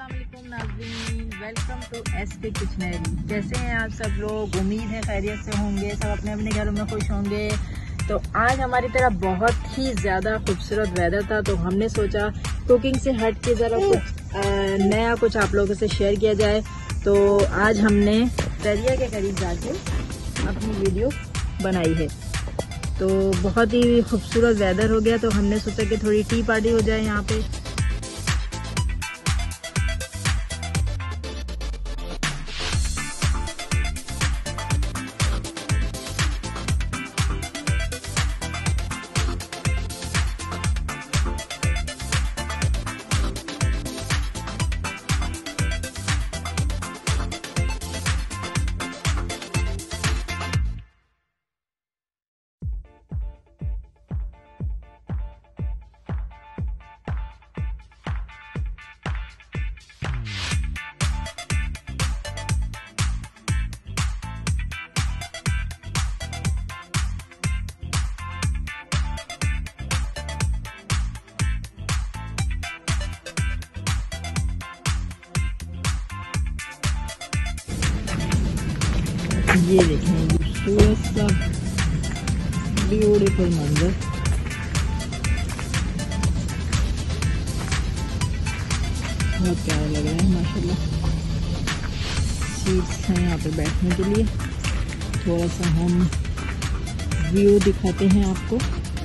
अस्सलाम वालेकुम नाज़रीन, वेलकम टू एसके किचनरी। कैसे हैं आप सब लोग? उम्मीद है खैरियत से होंगे, सब अपने अपने घरों में खुश होंगे। तो आज हमारी तरफ बहुत ही ज़्यादा खूबसूरत वेदर था, तो हमने सोचा कुकिंग से हट के ज़रा कुछ नया कुछ आप लोगों से शेयर किया जाए। तो आज हमने दरिया के करीब जाके अपनी वीडियो बनाई है। तो बहुत ही खूबसूरत वेदर हो गया, तो हमने सोचा कि थोड़ी टी पार्टी हो जाए यहाँ पे। ये देखें खूबसूरत सा ब्यूटीफुल मंजर। बहुत प्यारा लग रहा है माशाल्लाह। सीट्स हैं यहाँ पे बैठने के लिए। थोड़ा सा हम व्यू दिखाते हैं आपको,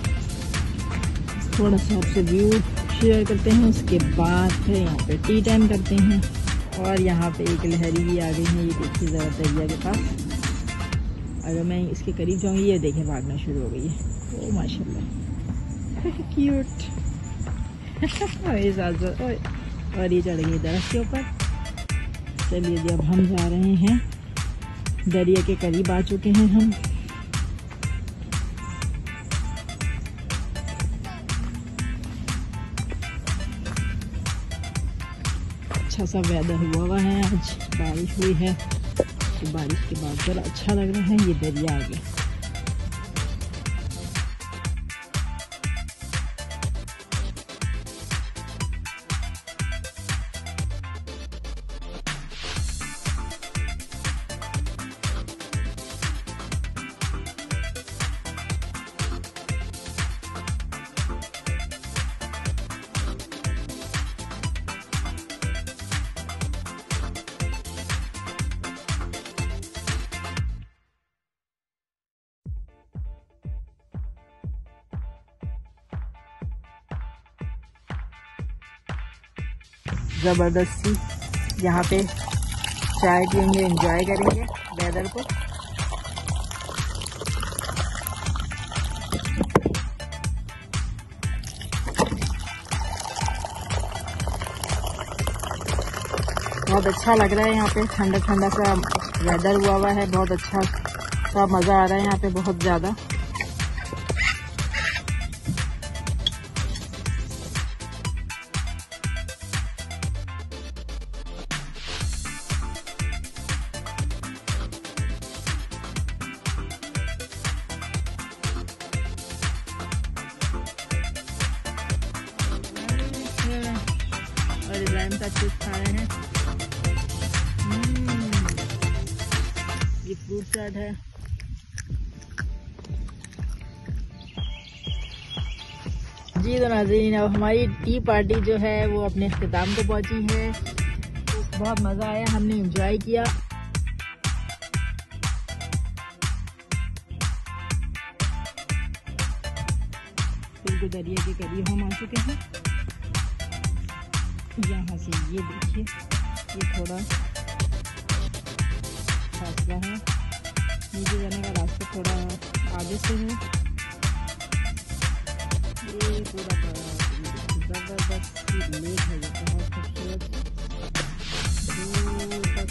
थोड़ा सा आपसे व्यू शेयर करते हैं। उसके बाद फिर यहाँ पे टी टाइम करते हैं। और यहाँ पे एक लहरी भी आ गई है, ये देखिए ज़रा दरिया के पास। अगर मैं इसके करीब जाऊँगी, ये देखें भागना शुरू हो गई है। ओ माशाल्लाह क्यूट। और ये चढ़ गई दरख्त के ऊपर। चलिए जी, अब हम जा रहे हैं, दरिया के करीब आ चुके हैं हम। अच्छा सा वेदर हुआ है, आज बारिश हुई है, तो बारिश के बाद बड़ा अच्छा लग रहा है। ये दरिया आ गया। ज़बरदस्ती यहाँ पे चाय पियेंगे, एंजॉय करेंगे वेदर को। बहुत अच्छा लग रहा है यहाँ पे, ठंडा ठंडा सा वेदर हुआ है। बहुत अच्छा सा मज़ा आ रहा है यहाँ पे, बहुत ज़्यादा। और इब्राहिम का चिप्स खा रहे हैं। ये फ्रूट चाट है। जी तो नाज़रीन, अब हमारी टी पार्टी जो है वो अपने इख्तिताम को पहुंची है। बहुत मज़ा आया, हमने एंजॉय किया। बिल्कुल दरिया के करीब हम आ चुके हैं। यहाँ से ये देखिए, ये थोड़ा फासला है, नीचे जाने का रास्ता थोड़ा आगे से है। ये पूरा ज़बरदस्त लेक है, ये बहुत खूबसूरत दूर तक।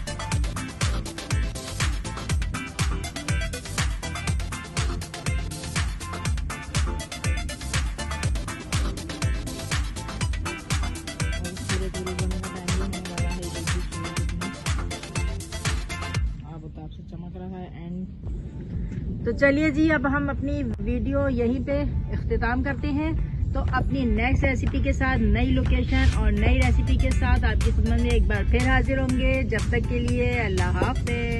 चमक रहा है एंड। तो चलिए जी, अब हम अपनी वीडियो यहीं पे इख्तिताम करते हैं। तो अपनी नेक्स्ट रेसिपी के साथ, नई लोकेशन और नई रेसिपी के साथ आपकी खिदमत में एक बार फिर हाजिर होंगे। जब तक के लिए अल्लाह हाफ़िज़।